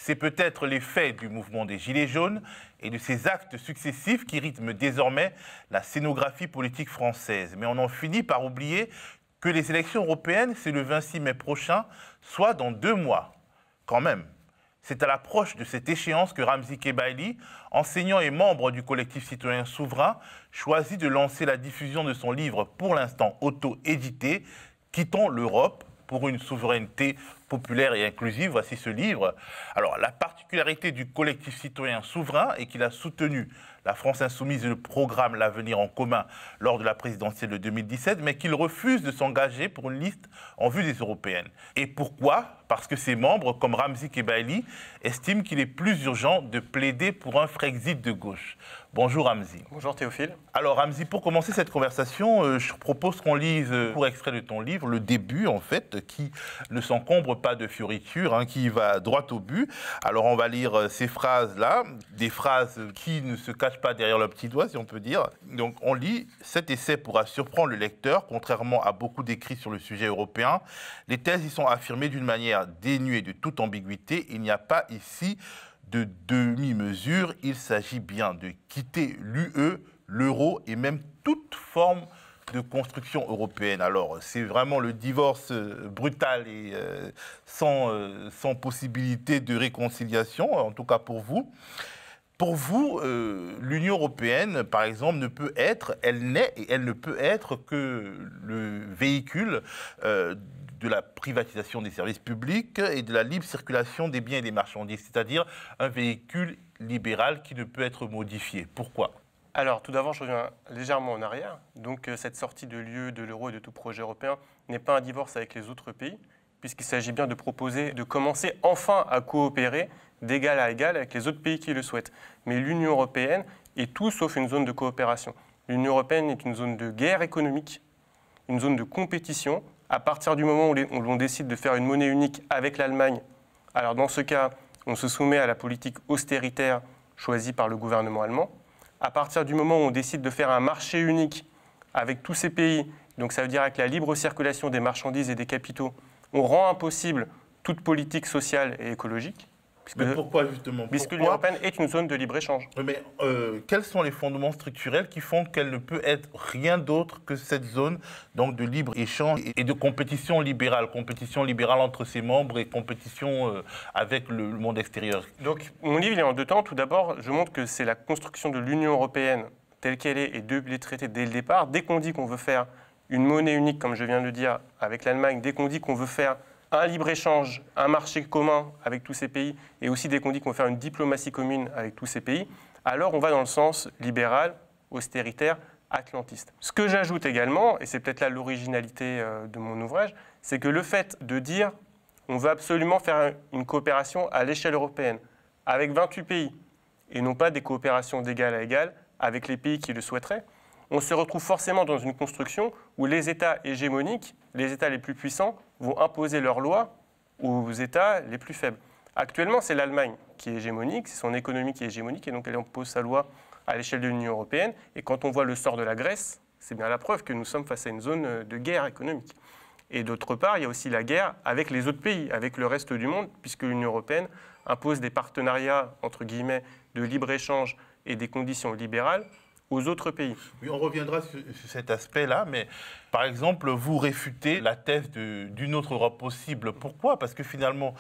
C'est peut-être l'effet du mouvement des Gilets jaunes et de ses actes successifs qui rythment désormais la scénographie politique française. Mais on en finit par oublier que les élections européennes, c'est le 26 mai prochain, soit dans 2 mois, quand même. C'est à l'approche de cette échéance que Ramzy Kebaili, enseignant et membre du collectif citoyen souverain, choisit de lancer la diffusion de son livre, pour l'instant auto-édité, « Quittons l'Europe pour une souveraineté populaire et inclusive ». Voici ce livre. Alors, la particularité du collectif citoyen souverain est qu'il a soutenu la France insoumise et le programme L'Avenir en commun lors de la présidentielle de 2017, mais qu'il refuse de s'engager pour une liste en vue des européennes. Et pourquoi ? Parce que ses membres, comme Ramzy Kebaili, estiment qu'il est plus urgent de plaider pour un Frexit de gauche. Bonjour Ramzy. Bonjour Théophile. Alors Ramzy, pour commencer cette conversation, je propose qu'on lise, pour extrait de ton livre, le début en fait, qui ne s'encombre pas de fioritures, qui va droit au but. Alors on va lire ces phrases-là, des phrases qui ne se cachent pas derrière le petit doigt, si on peut dire. Donc on lit « Cet essai pourra surprendre le lecteur, contrairement à beaucoup d'écrits sur le sujet européen. Les thèses y sont affirmées d'une manière dénuée de toute ambiguïté. Il n'y a pas ici de demi-mesure. Il s'agit bien de quitter l'UE, l'euro et même toute forme de construction européenne. » Alors, c'est vraiment le divorce brutal et sans possibilité de réconciliation, en tout cas pour vous. Pour vous, l'Union européenne, par exemple, ne peut être, elle n'est et elle ne peut être que le véhicule de la privatisation des services publics et de la libre circulation des biens et des marchandises, c'est-à-dire un véhicule libéral qui ne peut être modifié. Pourquoi ? Alors, tout d'abord, je reviens légèrement en arrière. Donc, cette sortie de l'UE, de l'euro et de tout projet européen n'est pas un divorce avec les autres pays, puisqu'il s'agit bien de proposer de commencer enfin à coopérer d'égal à égal avec les autres pays qui le souhaitent. Mais l'Union européenne est tout sauf une zone de coopération. L'Union européenne est une zone de guerre économique, une zone de compétition. À partir du moment où on décide de faire une monnaie unique avec l'Allemagne, alors dans ce cas, on se soumet à la politique austéritaire choisie par le gouvernement allemand. À partir du moment où on décide de faire un marché unique avec tous ces pays, donc ça veut dire avec la libre circulation des marchandises et des capitaux, on rend impossible toute politique sociale et écologique. Mais pourquoi justement ? Puisque l'Union européenne est une zone de libre-échange. Mais quels sont les fondements structurels qui font qu'elle ne peut être rien d'autre que cette zone donc, de libre-échange et de compétition libérale entre ses membres et compétition avec le monde extérieur ? Donc mon livre il est en 2 temps. Tout d'abord, je montre que c'est la construction de l'Union européenne telle qu'elle est et de les traités dès le départ. Dès qu'on dit qu'on veut faire une monnaie unique, comme je viens de le dire, avec l'Allemagne, dès qu'on dit qu'on veut faire un libre-échange, un marché commun avec tous ces pays, et aussi dès qu'on dit qu'on veut faire une diplomatie commune avec tous ces pays, alors on va dans le sens libéral, austéritaire, atlantiste. Ce que j'ajoute également, et c'est peut-être là l'originalité de mon ouvrage, c'est que le fait de dire on veut absolument faire une coopération à l'échelle européenne, avec 28 pays, et non pas des coopérations d'égal à égal avec les pays qui le souhaiteraient, on se retrouve forcément dans une construction où les États hégémoniques, les États les plus puissants, vont imposer leurs lois aux États les plus faibles. Actuellement, c'est l'Allemagne qui est hégémonique, c'est son économie qui est hégémonique, et donc elle impose sa loi à l'échelle de l'Union européenne. Et quand on voit le sort de la Grèce, c'est bien la preuve que nous sommes face à une zone de guerre économique. Et d'autre part, il y a aussi la guerre avec les autres pays, avec le reste du monde, puisque l'Union européenne impose des partenariats, entre guillemets, de libre-échange et des conditions libérales aux autres pays. Oui, on reviendra sur cet aspect-là, mais par exemple, vous réfutez la thèse d'une autre Europe possible. Pourquoi ? Parce que finalement,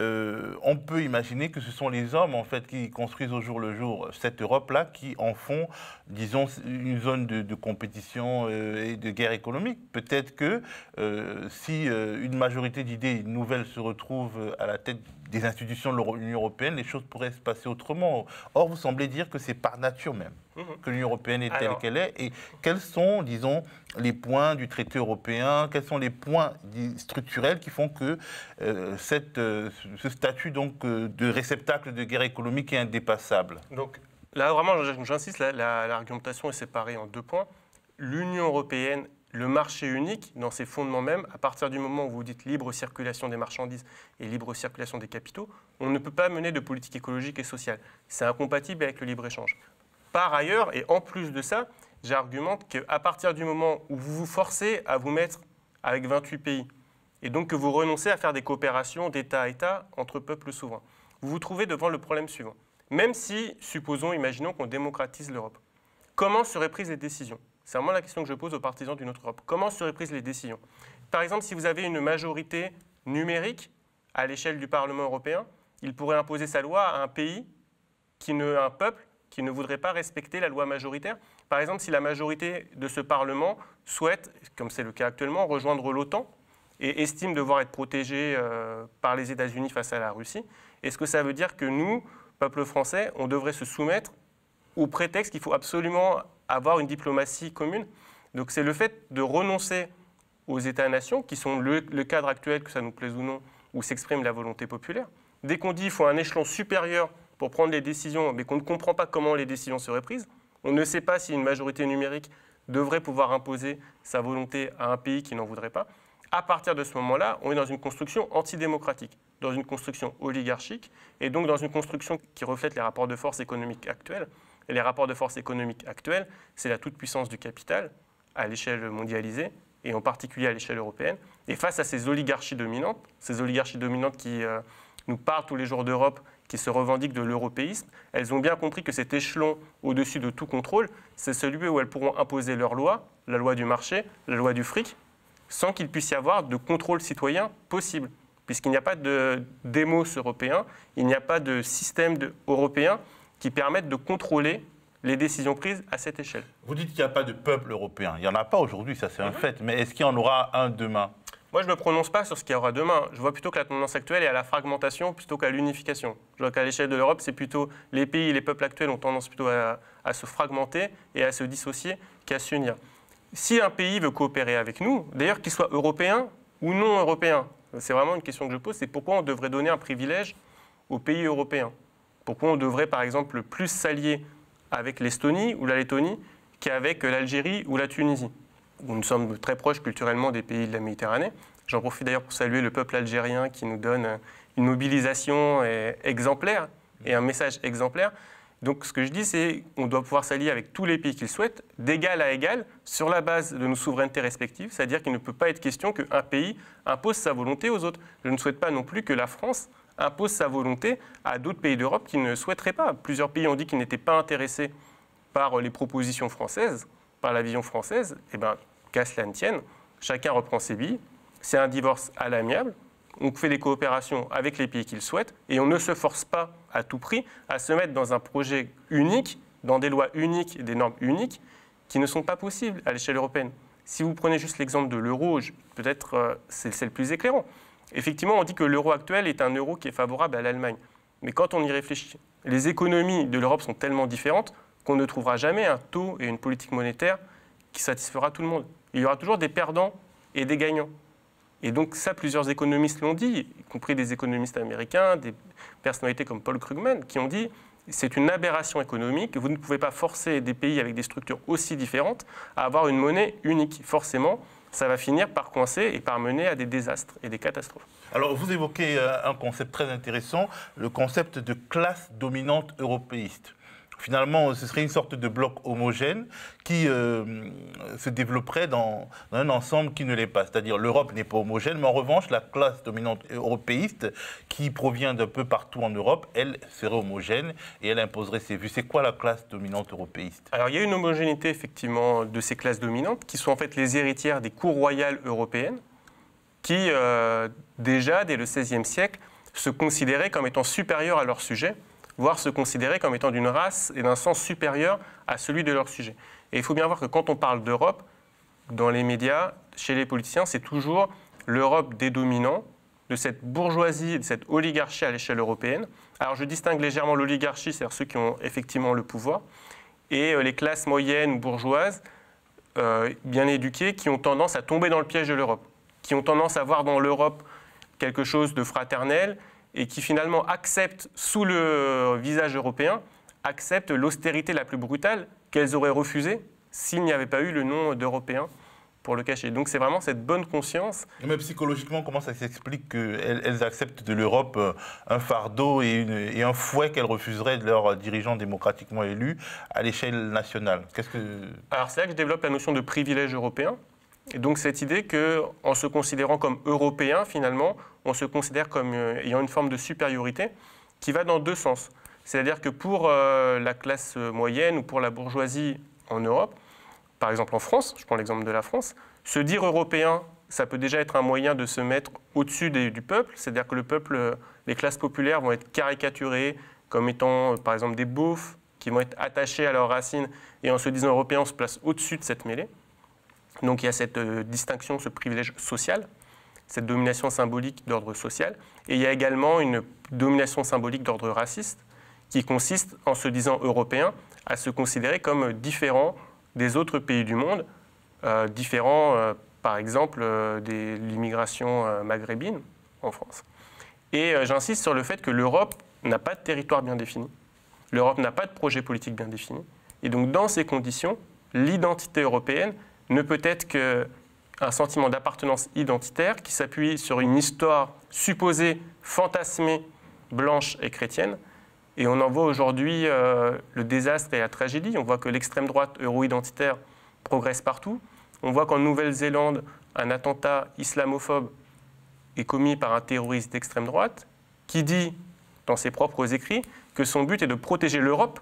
on peut imaginer que ce sont les hommes en fait qui construisent au jour le jour cette Europe-là, qui en font, disons, une zone de compétition et de guerre économique. Peut-être que si une majorité d'idées nouvelles se retrouve à la tête des institutions de l'Union européenne, les choses pourraient se passer autrement. Or, vous semblez dire que c'est par nature même que l'Union européenne est telle qu'elle est. Et quels sont, disons, les points du traité européen, quels sont les points structurels qui font que ce statut donc, de réceptacle de guerre économique est indépassable ? Donc là, vraiment, j'insiste, l'argumentation est séparée en 2 points. L'Union européenne, le marché unique, dans ses fondements même, à partir du moment où vous dites libre circulation des marchandises et libre circulation des capitaux, on ne peut pas mener de politique écologique et sociale. C'est incompatible avec le libre-échange. Par ailleurs, et en plus de ça, j'argumente qu'à partir du moment où vous vous forcez à vous mettre avec 28 pays, et donc que vous renoncez à faire des coopérations d'État à État entre peuples souverains, vous vous trouvez devant le problème suivant. Même si, supposons, imaginons qu'on démocratise l'Europe, comment seraient prises les décisions? C'est vraiment la question que je pose aux partisans d'une autre Europe. Comment seraient prises les décisions? Par exemple, si vous avez une majorité numérique à l'échelle du Parlement européen, il pourrait imposer sa loi à un pays, un peuple qui ne voudrait pas respecter la loi majoritaire. Par exemple, si la majorité de ce Parlement souhaite, comme c'est le cas actuellement, rejoindre l'OTAN et estime devoir être protégé par les États-Unis face à la Russie, est-ce que ça veut dire que nous, peuple français, on devrait se soumettre au prétexte qu'il faut absolument avoir une diplomatie commune? Donc c'est le fait de renoncer aux États-nations, qui sont le cadre actuel, que ça nous plaise ou non, où s'exprime la volonté populaire. Dès qu'on dit qu'il faut un échelon supérieur pour prendre les décisions, mais qu'on ne comprend pas comment les décisions seraient prises, on ne sait pas si une majorité numérique devrait pouvoir imposer sa volonté à un pays qui n'en voudrait pas. À partir de ce moment-là, on est dans une construction antidémocratique, dans une construction oligarchique, et donc dans une construction qui reflète les rapports de force économiques actuels. Et les rapports de force économiques actuels, c'est la toute-puissance du capital à l'échelle mondialisée, et en particulier à l'échelle européenne. Et face à ces oligarchies dominantes qui nous parlent tous les jours d'Europe, qui se revendiquent de l'européisme, elles ont bien compris que cet échelon au-dessus de tout contrôle, c'est celui où elles pourront imposer leurs lois, la loi du marché, la loi du fric, sans qu'il puisse y avoir de contrôle citoyen possible, puisqu'il n'y a pas de démos européen, il n'y a pas de système européen qui permette de contrôler les décisions prises à cette échelle. Vous dites qu'il n'y a pas de peuple européen. Il n'y en a pas aujourd'hui, ça c'est un fait. Mais est-ce qu'il y en aura un demain? Moi, je ne me prononce pas sur ce qu'il y aura demain. Je vois plutôt que la tendance actuelle est à la fragmentation plutôt qu'à l'unification. Je vois qu'à l'échelle de l'Europe, c'est plutôt les pays et les peuples actuels ont tendance plutôt à se fragmenter et à se dissocier qu'à s'unir. Si un pays veut coopérer avec nous, d'ailleurs qu'il soit européen ou non européen, c'est vraiment une question que je pose, c'est pourquoi on devrait donner un privilège aux pays européens? Pourquoi on devrait, par exemple, plus s'allier avec l'Estonie ou la Lettonie qu'avec l'Algérie ou la Tunisie, où nous sommes très proches culturellement des pays de la Méditerranée. J'en profite d'ailleurs pour saluer le peuple algérien qui nous donne une mobilisation exemplaire et un message exemplaire. Donc ce que je dis, c'est qu'on doit pouvoir s'allier avec tous les pays qu'ils souhaitent, d'égal à égal, sur la base de nos souverainetés respectives, c'est-à-dire qu'il ne peut pas être question qu'un pays impose sa volonté aux autres. Je ne souhaite pas non plus que la France impose sa volonté à d'autres pays d'Europe qui ne souhaiteraient pas. Plusieurs pays ont dit qu'ils n'étaient pas intéressés par les propositions françaises, par la vision française. Eh bien, qu'à cela ne tienne, chacun reprend ses billes. C'est un divorce à l'amiable. On fait des coopérations avec les pays qu'ils souhaitent et on ne se force pas à tout prix à se mettre dans un projet unique, dans des lois uniques et des normes uniques qui ne sont pas possibles à l'échelle européenne. Si vous prenez juste l'exemple de l'euro, peut-être c'est le plus éclairant. Effectivement, on dit que l'euro actuel est un euro qui est favorable à l'Allemagne. Mais quand on y réfléchit, les économies de l'Europe sont tellement différentes qu'on ne trouvera jamais un taux et une politique monétaire qui satisfera tout le monde. Il y aura toujours des perdants et des gagnants. Et donc ça, plusieurs économistes l'ont dit, y compris des économistes américains, des personnalités comme Paul Krugman, qui ont dit c'est une aberration économique, vous ne pouvez pas forcer des pays avec des structures aussi différentes à avoir une monnaie unique. Forcément, ça va finir par coincer et par mener à des désastres et des catastrophes. Alors, vous évoquez un concept très intéressant, le concept de classe dominante européiste. Finalement, ce serait une sorte de bloc homogène qui se développerait dans un ensemble qui ne l'est pas. C'est-à-dire l'Europe n'est pas homogène, mais en revanche, la classe dominante européiste qui provient d'un peu partout en Europe, elle serait homogène et elle imposerait ses vues. C'est quoi la classe dominante européiste? Alors, il y a une homogénéité, effectivement, de ces classes dominantes qui sont en fait les héritières des cours royales européennes qui, déjà, dès le XVIe siècle, se considéraient comme étant supérieures à leur sujet, voire se considérer comme étant d'une race et d'un sens supérieur à celui de leur sujet. Et il faut bien voir que quand on parle d'Europe, dans les médias, chez les politiciens, c'est toujours l'Europe des dominants, de cette bourgeoisie, de cette oligarchie à l'échelle européenne. Alors je distingue légèrement l'oligarchie, c'est-à-dire ceux qui ont effectivement le pouvoir, et les classes moyennes ou bourgeoises, bien éduquées, qui ont tendance à tomber dans le piège de l'Europe, qui ont tendance à voir dans l'Europe quelque chose de fraternel, et qui finalement acceptent, sous le visage européen, acceptent l'austérité la plus brutale qu'elles auraient refusée s'il n'y avait pas eu le nom d'Européen pour le cacher. Donc c'est vraiment cette bonne conscience. Mais psychologiquement, comment ça s'explique qu'elles acceptent de l'Europe un fardeau et un fouet qu'elles refuseraient de leurs dirigeants démocratiquement élus à l'échelle nationale? Alors c'est là que je développe la notion de privilège européen. Et donc cette idée qu'en se considérant comme européen, finalement, on se considère comme ayant une forme de supériorité qui va dans deux sens. C'est-à-dire que pour la classe moyenne ou pour la bourgeoisie en Europe, par exemple en France, je prends l'exemple de la France, se dire européen, ça peut déjà être un moyen de se mettre au-dessus du peuple, c'est-à-dire que le peuple, les classes populaires vont être caricaturées comme étant par exemple des beaufs qui vont être attachés à leurs racines et en se disant européen, on se place au-dessus de cette mêlée. Donc il y a cette distinction, ce privilège social, cette domination symbolique d'ordre social. Et il y a également une domination symbolique d'ordre raciste qui consiste, en se disant européen, à se considérer comme différent des autres pays du monde, différent par exemple de l'immigration maghrébine en France. Et j'insiste sur le fait que l'Europe n'a pas de territoire bien défini, l'Europe n'a pas de projet politique bien défini. Et donc dans ces conditions, l'identité européenne ne peut être qu'un sentiment d'appartenance identitaire qui s'appuie sur une histoire supposée, fantasmée, blanche et chrétienne. Et on en voit aujourd'hui le désastre et la tragédie. On voit que l'extrême droite euro-identitaire progresse partout. On voit qu'en Nouvelle-Zélande, un attentat islamophobe est commis par un terroriste d'extrême droite qui dit, dans ses propres écrits, que son but est de protéger l'Europe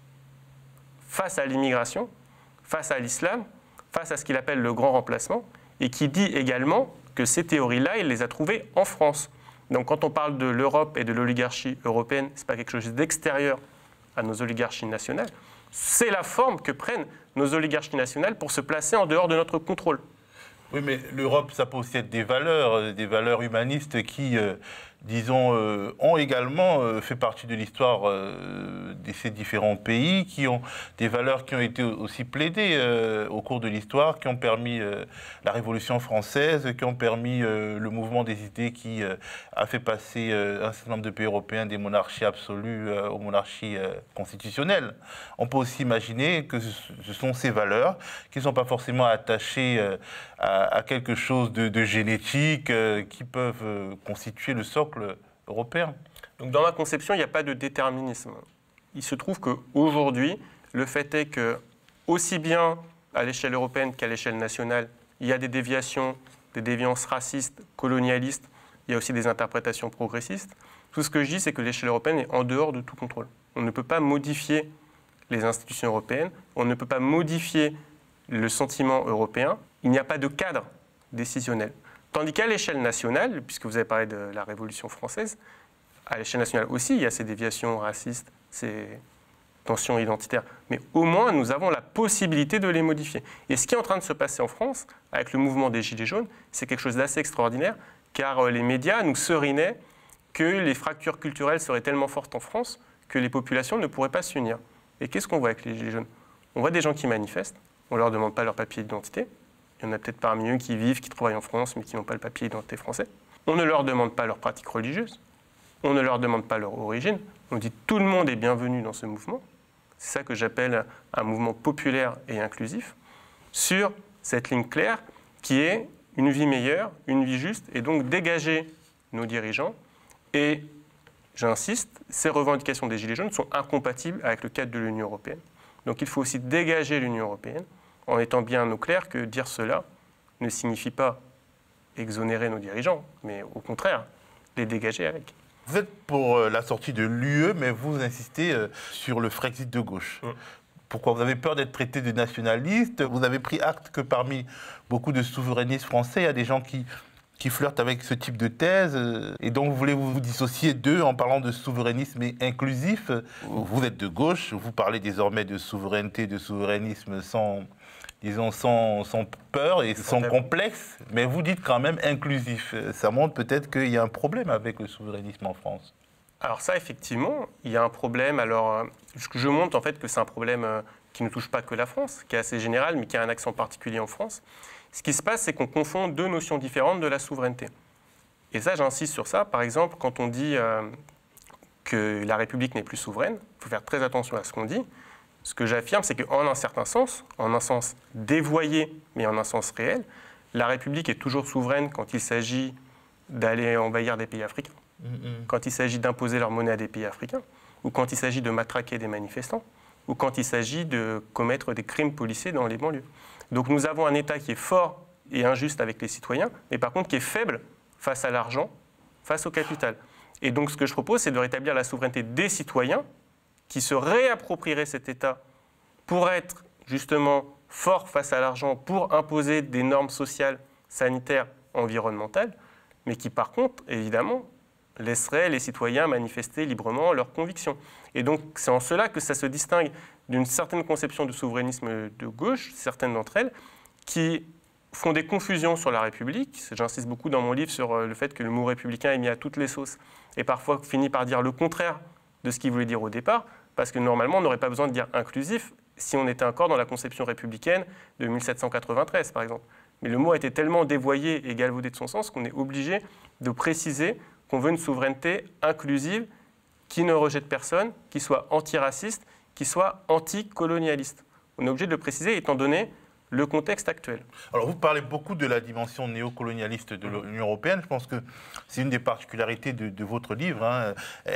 face à l'immigration, face à l'islam, face à ce qu'il appelle le grand remplacement, et qui dit également que ces théories-là, il les a trouvées en France. Donc quand on parle de l'Europe et de l'oligarchie européenne, ce n'est pas quelque chose d'extérieur à nos oligarchies nationales, c'est la forme que prennent nos oligarchies nationales pour se placer en dehors de notre contrôle. Oui, mais l'Europe, ça possède des valeurs humanistes qui, disons, ont également fait partie de l'histoire de ces différents pays, qui ont des valeurs qui ont été aussi plaidées au cours de l'histoire, qui ont permis la Révolution française, qui ont permis le mouvement des idées qui a fait passer un certain nombre de pays européens des monarchies absolues aux monarchies constitutionnelles. On peut aussi imaginer que ce sont ces valeurs qui ne sont pas forcément attachées à quelque chose de génétique qui peuvent constituer le socle européen. Donc dans ma conception, il n'y a pas de déterminisme. Il se trouve qu'aujourd'hui, le fait est que, aussi bien à l'échelle européenne qu'à l'échelle nationale, il y a des déviations, des déviances racistes, colonialistes, il y a aussi des interprétations progressistes. Tout ce que je dis, c'est que l'échelle européenne est en dehors de tout contrôle. On ne peut pas modifier les institutions européennes, on ne peut pas modifier le sentiment européen, il n'y a pas de cadre décisionnel. Tandis qu'à l'échelle nationale, puisque vous avez parlé de la Révolution française, à l'échelle nationale aussi, il y a ces déviations racistes, ces tensions identitaires. Mais au moins, nous avons la possibilité de les modifier. Et ce qui est en train de se passer en France, avec le mouvement des Gilets jaunes, c'est quelque chose d'assez extraordinaire, car les médias nous serinaient que les fractures culturelles seraient tellement fortes en France que les populations ne pourraient pas s'unir. Et qu'est-ce qu'on voit avec les Gilets jaunes? On voit des gens qui manifestent, on ne leur demande pas leur papier d'identité. Il y en a peut-être parmi eux qui vivent, qui travaillent en France, mais qui n'ont pas le papier d'identité français. On ne leur demande pas leur pratique religieuse. On ne leur demande pas leur origine. On dit tout le monde est bienvenu dans ce mouvement. C'est ça que j'appelle un mouvement populaire et inclusif, sur cette ligne claire qui est une vie meilleure, une vie juste, et donc dégager nos dirigeants. Et j'insiste, ces revendications des Gilets jaunes sont incompatibles avec le cadre de l'Union européenne. Donc il faut aussi dégager l'Union européenne, en étant bien au clair que dire cela ne signifie pas exonérer nos dirigeants, mais au contraire, les dégager avec. Vous êtes pour la sortie de l'UE, mais vous insistez sur le Frexit de gauche. Pourquoi? Vous avez peur d'être traité de nationaliste? Vous avez pris acte que parmi beaucoup de souverainistes français, il y a des gens qui flirtent avec ce type de thèse, et donc vous voulez vous dissocier d'eux en parlant de souverainisme inclusif. Vous êtes de gauche, vous parlez désormais de souveraineté, de souverainisme sans peur et sans complexe, mais vous dites quand même inclusif. Ça montre peut-être qu'il y a un problème avec le souverainisme en France. Alors ça, effectivement, il y a un problème. Alors, je montre en fait que c'est un problème qui ne touche pas que la France, qui est assez général, mais qui a un accent particulier en France. Ce qui se passe, c'est qu'on confond deux notions différentes de la souveraineté. Et ça, j'insiste sur ça. Par exemple, quand on dit que la République n'est plus souveraine, il faut faire très attention à ce qu'on dit. Ce que j'affirme, c'est qu'en un certain sens, en un sens dévoyé, mais en un sens réel, la République est toujours souveraine quand il s'agit d'aller envahir des pays africains, quand il s'agit d'imposer leur monnaie à des pays africains, ou quand il s'agit de matraquer des manifestants, ou quand il s'agit de commettre des crimes policiers dans les banlieues. Donc nous avons un État qui est fort et injuste avec les citoyens, mais par contre qui est faible face à l'argent, face au capital. Et donc ce que je propose, c'est de rétablir la souveraineté des citoyens qui se réapproprieraient cet État pour être justement fort face à l'argent, pour imposer des normes sociales, sanitaires, environnementales, mais qui par contre, évidemment, laisseraient les citoyens manifester librement leurs convictions. Et donc c'est en cela que ça se distingue d'une certaine conception du souverainisme de gauche, certaines d'entre elles, qui font des confusions sur la République. J'insiste beaucoup dans mon livre sur le fait que le mot républicain est mis à toutes les sauces et parfois finit par dire le contraire de ce qu'il voulait dire au départ, parce que normalement on n'aurait pas besoin de dire inclusif si on était encore dans la conception républicaine de 1793 par exemple. Mais le mot a été tellement dévoyé et galvaudé de son sens qu'on est obligé de préciser qu'on veut une souveraineté inclusive qui ne rejette personne, qui soit antiraciste, qui soit anticolonialiste. On est obligé de le préciser étant donné le contexte actuel. Alors, vous parlez beaucoup de la dimension néocolonialiste de l'Union européenne. Je pense que c'est une des particularités de votre livre, hein.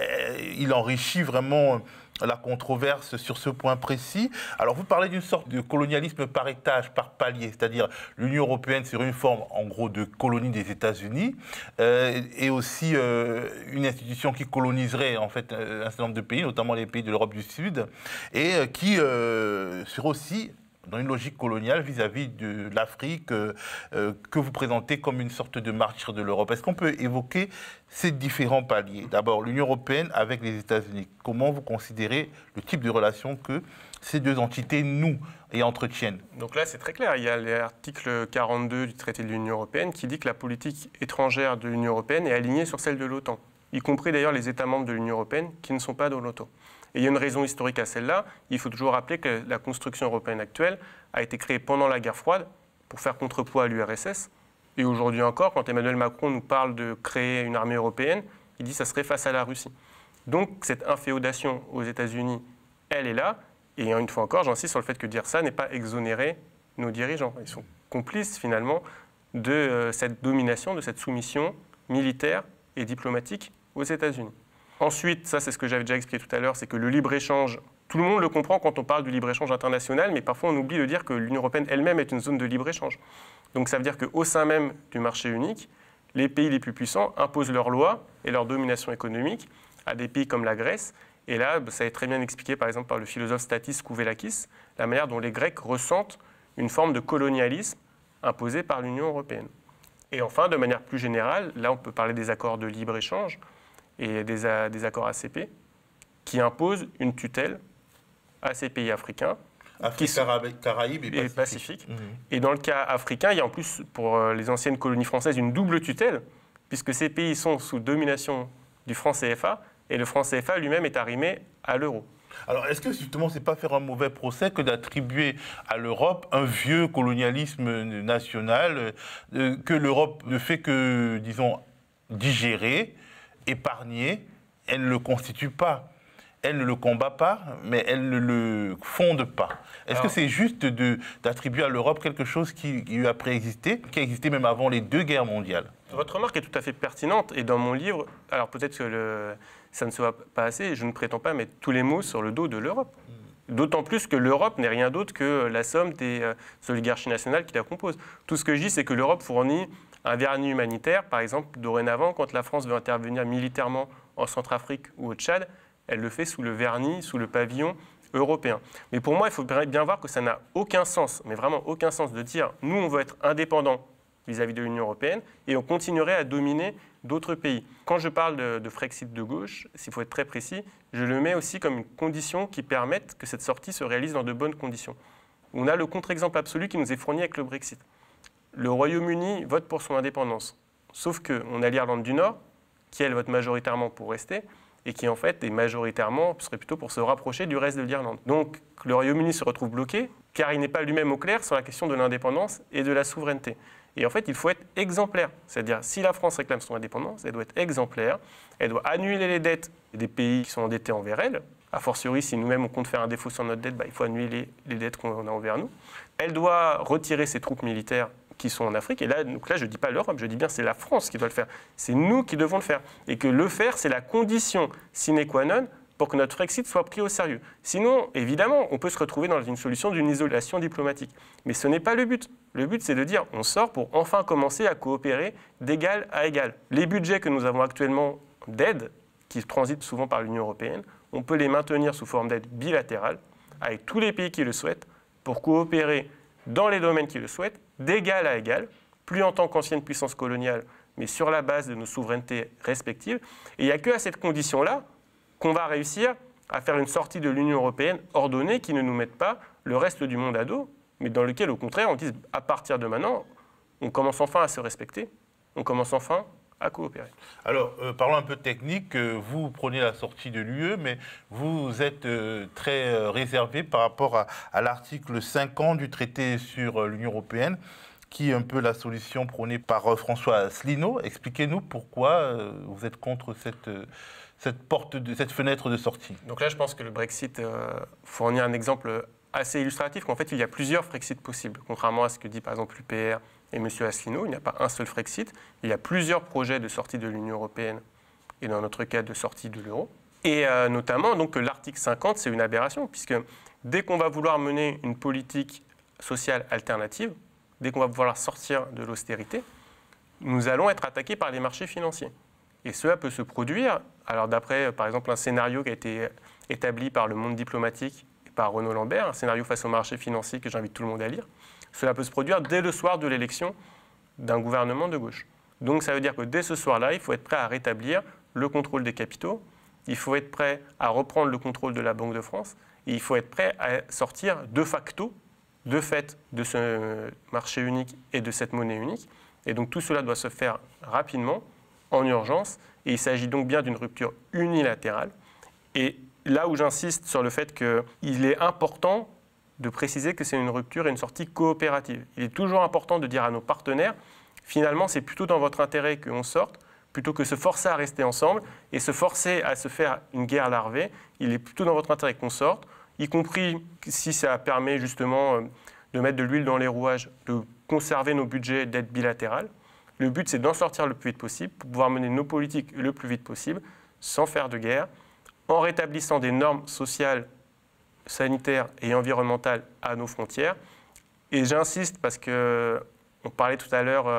Il enrichit vraiment la controverse sur ce point précis. Alors, vous parlez d'une sorte de colonialisme par étage, par palier, c'est-à-dire l'Union européenne serait une forme, en gros, de colonie des États-Unis, et aussi une institution qui coloniserait, en fait, un certain nombre de pays, notamment les pays de l'Europe du Sud, et qui serait aussi dans une logique coloniale vis-à-vis de l'Afrique que vous présentez comme une sorte de martyr de l'Europe. Est-ce qu'on peut évoquer ces différents paliers? D'abord, l'Union européenne avec les États-Unis. Comment vous considérez le type de relation que ces deux entités nouent et entretiennent? Donc là, c'est très clair. Il y a l'article 42 du traité de l'Union européenne qui dit que la politique étrangère de l'Union européenne est alignée sur celle de l'OTAN, y compris d'ailleurs les États membres de l'Union européenne qui ne sont pas dans l'OTAN. Et il y a une raison historique à celle-là. Il faut toujours rappeler que la construction européenne actuelle a été créée pendant la guerre froide pour faire contrepoids à l'URSS. Et aujourd'hui encore, quand Emmanuel Macron nous parle de créer une armée européenne, il dit que ça serait face à la Russie. Donc cette inféodation aux États-Unis, elle est là. Et une fois encore, j'insiste sur le fait que dire ça n'est pas exonérer nos dirigeants. Ils sont complices finalement de cette domination, de cette soumission militaire et diplomatique aux États-Unis. Ensuite, ça c'est ce que j'avais déjà expliqué tout à l'heure, c'est que le libre-échange, tout le monde le comprend quand on parle du libre-échange international, mais parfois on oublie de dire que l'Union européenne elle-même est une zone de libre-échange. Donc ça veut dire qu'au sein même du marché unique, les pays les plus puissants imposent leurs lois et leur domination économique à des pays comme la Grèce. Et là, ça est très bien expliqué par exemple par le philosophe Stathis Kouvelakis, la manière dont les Grecs ressentent une forme de colonialisme imposé par l'Union européenne. Et enfin, de manière plus générale, là on peut parler des accords de libre-échange et des accords ACP qui imposent une tutelle à ces pays africains. Afrique, Caraïbes et Pacifique. Et dans le cas africain, il y a en plus pour les anciennes colonies françaises une double tutelle, puisque ces pays sont sous domination du franc CFA, et le franc CFA lui-même est arrimé à l'euro. Alors, est-ce que justement, ce n'est pas faire un mauvais procès que d'attribuer à l'Europe un vieux colonialisme national que l'Europe ne fait que, disons, digérer, épargner, elle ne le constitue pas. Elle ne le combat pas, mais elle ne le fonde pas. Est-ce que c'est juste d'attribuer à l'Europe quelque chose qui lui a préexisté, qui a existé même avant les deux guerres mondiales? Votre remarque est tout à fait pertinente. Et dans mon livre, alors peut-être que ça ne se voit pas assez, je ne prétends pas mettre tous les mots sur le dos de l'Europe. D'autant plus que l'Europe n'est rien d'autre que la somme des oligarchies nationales qui la composent. Tout ce que je dis, c'est que l'Europe fournit un vernis humanitaire. Par exemple, dorénavant, quand la France veut intervenir militairement en Centrafrique ou au Tchad, elle le fait sous le vernis, sous le pavillon européen. Mais pour moi, il faut bien voir que ça n'a aucun sens, mais vraiment aucun sens de dire « nous, on veut être indépendants vis-à-vis de l'Union européenne et on continuerait à dominer d'autres pays ». Quand je parle de Frexit de gauche, s'il faut être très précis, je le mets aussi comme une condition qui permette que cette sortie se réalise dans de bonnes conditions. On a le contre-exemple absolu qui nous est fourni avec le Brexit. Le Royaume-Uni vote pour son indépendance, sauf qu'on a l'Irlande du Nord, qui elle vote majoritairement pour rester, et qui en fait est majoritairement, serait plutôt pour se rapprocher du reste de l'Irlande. Donc le Royaume-Uni se retrouve bloqué, car il n'est pas lui-même au clair sur la question de l'indépendance et de la souveraineté. Et en fait, il faut être exemplaire. C'est-à-dire, si la France réclame son indépendance, elle doit être exemplaire, elle doit annuler les dettes des pays qui sont endettés envers elle. A fortiori, si nous-mêmes on compte faire un défaut sur notre dette, il faut annuler les dettes qu'on a envers nous. Elle doit retirer ses troupes militaires qui sont en Afrique. Et là, je ne dis pas l'Europe, je dis bien c'est la France qui doit le faire. C'est nous qui devons le faire. Et que le faire, c'est la condition sine qua non pour que notre Frexit soit pris au sérieux. Sinon, évidemment, on peut se retrouver dans une solution d'une isolation diplomatique. Mais ce n'est pas le but. Le but, c'est de dire on sort pour enfin commencer à coopérer d'égal à égal. Les budgets que nous avons actuellement d'aide qui transitent souvent par l'Union européenne, on peut les maintenir sous forme d'aide bilatérale avec tous les pays qui le souhaitent pour coopérer dans les domaines qui le souhaitent, d'égal à égal, plus en tant qu'ancienne puissance coloniale, mais sur la base de nos souverainetés respectives. Et il n'y a qu'à cette condition-là qu'on va réussir à faire une sortie de l'Union européenne ordonnée qui ne nous mette pas le reste du monde à dos, mais dans lequel, au contraire, on dise à partir de maintenant, on commence enfin à se respecter, on commence enfin à coopérer. Alors, parlons un peu technique. Vous prenez la sortie de l'UE, mais vous êtes très réservé par rapport à l'article 50 du traité sur l'Union européenne, qui est un peu la solution prônée par François Asselineau. Expliquez-nous pourquoi vous êtes contre cette fenêtre de sortie. Donc là, je pense que le Brexit fournit un exemple assez illustratif, qu'en fait, il y a plusieurs Frexit possibles, contrairement à ce que dit par exemple l'UPR et M. Asselineau. Il n'y a pas un seul Frexit, il y a plusieurs projets de sortie de l'Union européenne et dans notre cas de sortie de l'euro. Et notamment, donc, l'article 50, c'est une aberration, puisque dès qu'on va vouloir mener une politique sociale alternative, dès qu'on va vouloir sortir de l'austérité, nous allons être attaqués par les marchés financiers. Et cela peut se produire, alors d'après par exemple un scénario qui a été établi par le Monde diplomatique et par Renaud Lambert, un scénario face aux marchés financiers que j'invite tout le monde à lire, cela peut se produire dès le soir de l'élection d'un gouvernement de gauche. Donc ça veut dire que dès ce soir-là, il faut être prêt à rétablir le contrôle des capitaux, il faut être prêt à reprendre le contrôle de la Banque de France, et il faut être prêt à sortir de facto, de fait, de ce marché unique et de cette monnaie unique. Et donc tout cela doit se faire rapidement, en urgence, et il s'agit donc bien d'une rupture unilatérale. Et là où j'insiste sur le fait qu'il est important de préciser que c'est une rupture et une sortie coopérative. Il est toujours important de dire à nos partenaires, finalement, c'est plutôt dans votre intérêt qu'on sorte, plutôt que se forcer à rester ensemble et se forcer à se faire une guerre larvée. Il est plutôt dans votre intérêt qu'on sorte, y compris si ça permet justement de mettre de l'huile dans les rouages, de conserver nos budgets d'aide bilatérale. Le but, c'est d'en sortir le plus vite possible pour pouvoir mener nos politiques le plus vite possible, sans faire de guerre, en rétablissant des normes sociales, sanitaires et environnementales à nos frontières. Et j'insiste parce qu'on parlait tout à l'heure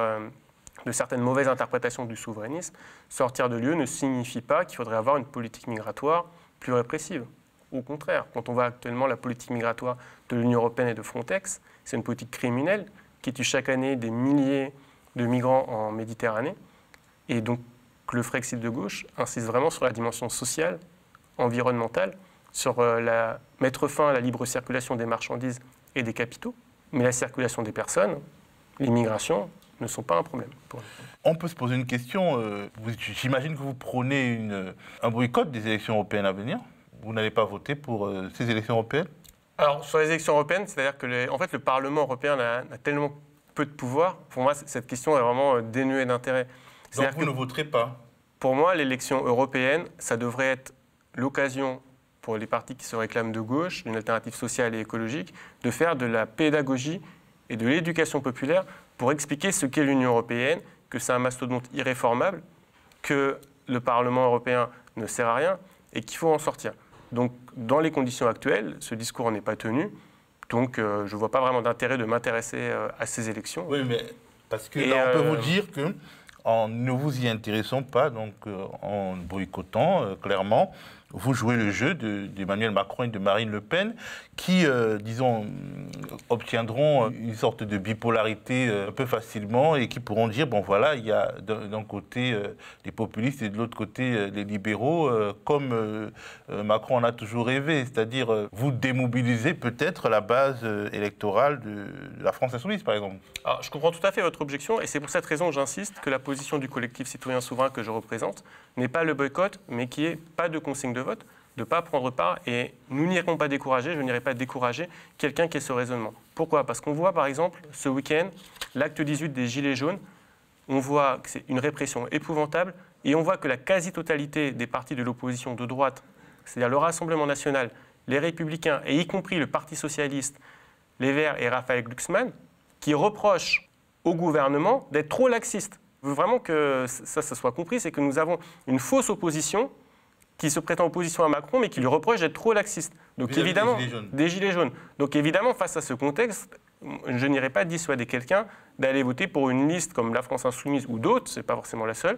de certaines mauvaises interprétations du souverainisme. Sortir de l'UE ne signifie pas qu'il faudrait avoir une politique migratoire plus répressive. Au contraire, quand on voit actuellement la politique migratoire de l'Union européenne et de Frontex, c'est une politique criminelle qui tue chaque année des milliers de migrants en Méditerranée. Et donc, le Frexit de gauche insiste vraiment sur la dimension sociale, environnementale, sur mettre fin à la libre circulation des marchandises et des capitaux. Mais la circulation des personnes, l'immigration, ne sont pas un problème pour nous. On peut se poser une question. J'imagine que vous prônez un boycott des élections européennes à venir. Vous n'allez pas voter pour ces élections européennes? Alors, sur les élections européennes, c'est-à-dire que en fait, le Parlement européen a tellement peu de pouvoir. Pour moi, cette question est vraiment dénuée d'intérêt. Donc vous ne voterez pas? Pour moi, l'élection européenne, ça devrait être l'occasion pour les partis qui se réclament de gauche, d'une alternative sociale et écologique, de faire de la pédagogie et de l'éducation populaire pour expliquer ce qu'est l'Union européenne, que c'est un mastodonte irréformable, que le Parlement européen ne sert à rien et qu'il faut en sortir. Donc, dans les conditions actuelles, ce discours n'est pas tenu. Donc, je ne vois pas vraiment d'intérêt de m'intéresser à ces élections. Oui, mais parce que là, on peut vous dire que en ne vous y intéressant pas, donc en boycottant, clairement, vous jouez le jeu d'Emmanuel Macron et de Marine Le Pen, qui, disons, obtiendront une sorte de bipolarité un peu facilement et qui pourront dire, bon voilà, il y a d'un côté les populistes et de l'autre côté les libéraux, comme Macron en a toujours rêvé, c'est-à-dire vous démobilisez peut-être la base électorale de la France insoumise, par exemple. Alors, je comprends tout à fait votre objection et c'est pour cette raison que j'insiste que la position du collectif citoyen souverain que je représente n'est pas le boycott, mais qui est pas de consigne de vote, de ne pas prendre part, et nous n'irons pas décourager, je n'irai pas décourager quelqu'un qui ait ce raisonnement. Pourquoi? Parce qu'on voit par exemple ce week-end l'acte 18 des Gilets jaunes, on voit que c'est une répression épouvantable, et on voit que la quasi-totalité des partis de l'opposition de droite, c'est-à-dire le Rassemblement national, les Républicains, et y compris le Parti socialiste, les Verts et Raphaël Glucksmann, qui reprochent au gouvernement d'être trop laxiste. Je veux vraiment que ça soit compris, c'est que nous avons une fausse opposition qui se prétend opposition à Macron, mais qui lui reproche d'être trop laxiste. Donc évidemment, des gilets jaunes. Donc évidemment, face à ce contexte, je n'irai pas dissuader quelqu'un d'aller voter pour une liste comme la France Insoumise ou d'autres, c'est pas forcément la seule,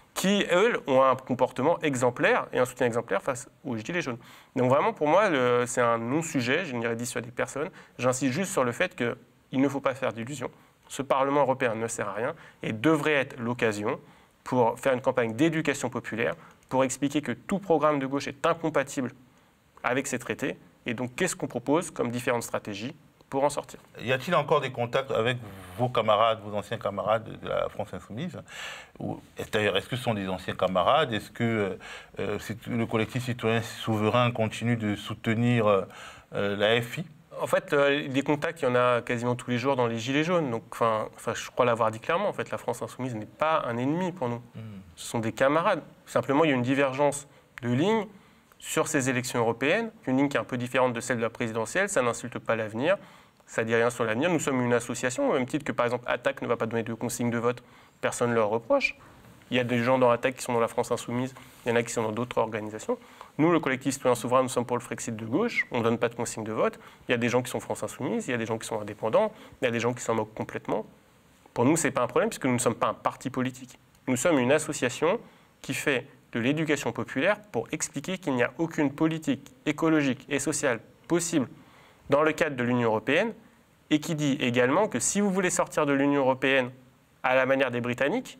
qui, eux, ont un comportement exemplaire et un soutien exemplaire face aux Gilets jaunes. Donc vraiment, pour moi, c'est un non-sujet, je n'irai dissuader personne. J'insiste juste sur le fait qu'il ne faut pas faire d'illusions. Ce Parlement européen ne sert à rien et devrait être l'occasion pour faire une campagne d'éducation populaire, pour expliquer que tout programme de gauche est incompatible avec ces traités. Et donc, qu'est-ce qu'on propose comme différentes stratégies pour en sortir? Y a-t-il encore des contacts avec vos camarades, vos anciens camarades de la France Insoumise? D'ailleurs, est-ce que ce sont des anciens camarades? Est-ce que le collectif citoyen souverain continue de soutenir la FI? En fait, des contacts, il y en a quasiment tous les jours dans les Gilets jaunes. Donc, je crois l'avoir dit clairement. En fait, la France Insoumise n'est pas un ennemi pour nous. Ce sont des camarades. Simplement, il y a une divergence de ligne sur ces élections européennes, une ligne qui est un peu différente de celle de la présidentielle. Ça n'insulte pas l'avenir. Ça ne dit rien sur l'avenir. Nous sommes une association, au même titre que, par exemple, Attac ne va pas donner de consigne de vote. Personne ne leur reproche. Il y a des gens dans Attac qui sont dans la France Insoumise. Il y en a qui sont dans d'autres organisations. Nous, le collectif citoyen souverain, nous sommes pour le Frexit de gauche. On ne donne pas de consigne de vote. Il y a des gens qui sont France Insoumise. Il y a des gens qui sont indépendants. Il y a des gens qui s'en moquent complètement. Pour nous, ce n'est pas un problème puisque nous ne sommes pas un parti politique. Nous sommes une association qui fait de l'éducation populaire pour expliquer qu'il n'y a aucune politique écologique et sociale possible dans le cadre de l'Union européenne et qui dit également que si vous voulez sortir de l'Union européenne à la manière des Britanniques,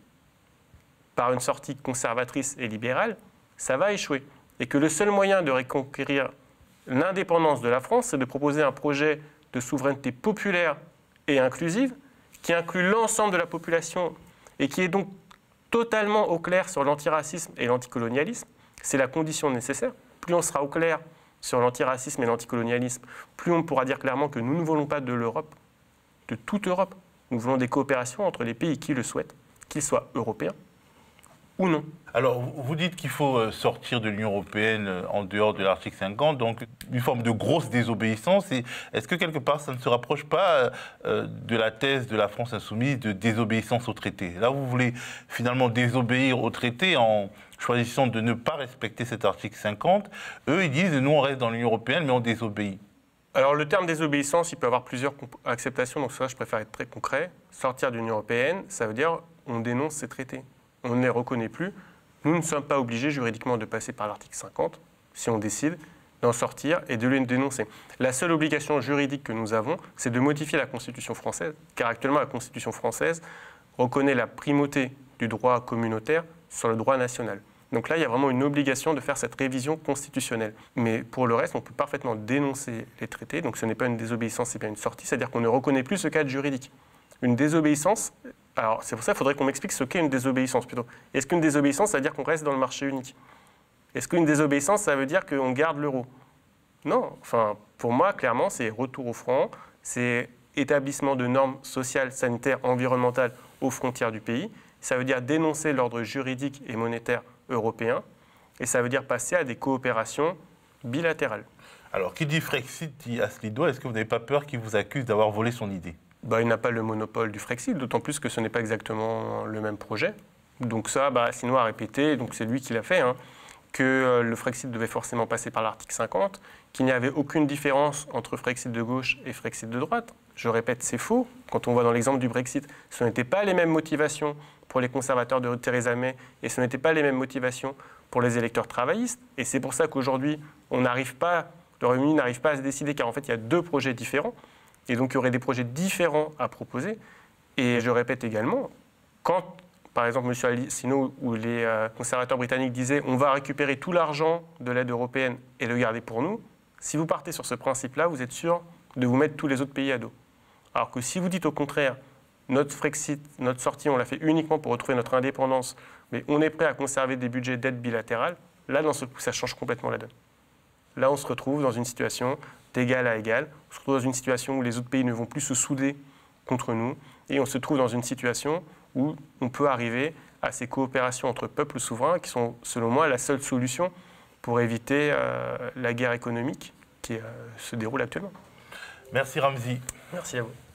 par une sortie conservatrice et libérale, ça va échouer. Et que le seul moyen de reconquérir l'indépendance de la France, c'est de proposer un projet de souveraineté populaire et inclusive qui inclut l'ensemble de la population et qui est donc totalement au clair sur l'antiracisme et l'anticolonialisme. C'est la condition nécessaire. Plus on sera au clair sur l'antiracisme et l'anticolonialisme, plus on pourra dire clairement que nous ne voulons pas de l'Europe, de toute Europe. Nous voulons des coopérations entre les pays qui le souhaitent, qu'ils soient européens ou non. Alors, vous dites qu'il faut sortir de l'Union européenne en dehors de l'article 50, donc une forme de grosse désobéissance. Et est-ce que quelque part, ça ne se rapproche pas de la thèse de la France insoumise de désobéissance au traité? Là, vous voulez finalement désobéir au traité en choisissant de ne pas respecter cet article 50. Eux, ils disent, nous, on reste dans l'Union européenne, mais on désobéit. Alors, le terme désobéissance, il peut avoir plusieurs acceptations. Donc, ça, je préfère être très concret. Sortir de l'Union européenne, ça veut dire on dénonce ces traités. On ne les reconnaît plus. Nous ne sommes pas obligés juridiquement de passer par l'article 50, si on décide d'en sortir et de les dénoncer. La seule obligation juridique que nous avons, c'est de modifier la Constitution française, car actuellement la Constitution française reconnaît la primauté du droit communautaire sur le droit national. Donc là, il y a vraiment une obligation de faire cette révision constitutionnelle. Mais pour le reste, on peut parfaitement dénoncer les traités, donc ce n'est pas une désobéissance, c'est bien une sortie, c'est-à-dire qu'on ne reconnaît plus ce cadre juridique. Une désobéissance, alors c'est pour ça qu'il faudrait qu'on m'explique ce qu'est une désobéissance plutôt. Est-ce qu'une désobéissance, ça veut dire qu'on reste dans le marché unique? Est-ce qu'une désobéissance, ça veut dire qu'on garde l'euro? Non, enfin, pour moi, clairement, c'est retour au franc, c'est établissement de normes sociales, sanitaires, environnementales aux frontières du pays. Ça veut dire dénoncer l'ordre juridique et monétaire européen, et ça veut dire passer à des coopérations bilatérales. Alors, qui dit Frexit dit Asselineau, est-ce que vous n'avez pas peur qu'il vous accuse d'avoir volé son idée? Il n'a pas le monopole du Frexit, d'autant plus que ce n'est pas exactement le même projet. Donc ça, Asselineau a répété, donc c'est lui qui l'a fait, que le Frexit devait forcément passer par l'article 50, qu'il n'y avait aucune différence entre Frexit de gauche et Frexit de droite. Je répète, c'est faux. Quand on voit dans l'exemple du Brexit, ce n'étaient pas les mêmes motivations pour les conservateurs de Theresa May et ce n'étaient pas les mêmes motivations pour les électeurs travaillistes. Et c'est pour ça qu'aujourd'hui, le Royaume-Uni n'arrive pas à se décider, car en fait, il y a deux projets différents. Et donc, il y aurait des projets différents à proposer. Et je répète également, quand, par exemple, M. Asselineau ou les conservateurs britanniques disaient « on va récupérer tout l'argent de l'aide européenne et le garder pour nous », si vous partez sur ce principe-là, vous êtes sûr de vous mettre tous les autres pays à dos. Alors que si vous dites au contraire « notre Frexit, notre sortie, on l'a fait uniquement pour retrouver notre indépendance, mais on est prêt à conserver des budgets d'aide bilatérale », là, dans ce coup, ça change complètement la donne. Là, on se retrouve dans une situation d'égal à égal. On se retrouve dans une situation où les autres pays ne vont plus se souder contre nous. Et on se trouve dans une situation où on peut arriver à ces coopérations entre peuples souverains qui sont, selon moi, la seule solution pour éviter la guerre économique qui se déroule actuellement. Merci Ramzy. Merci à vous.